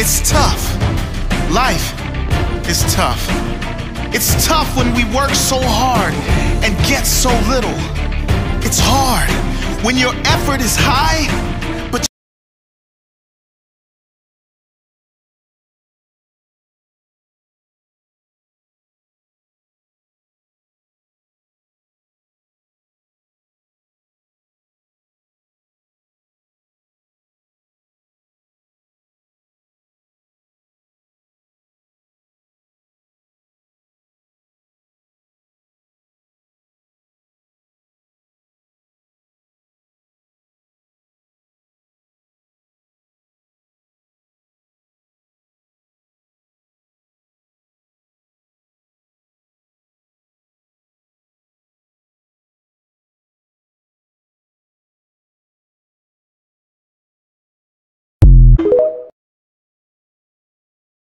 It's tough. Life is tough. It's tough when we work so hard and get so little. It's hard when your effort is high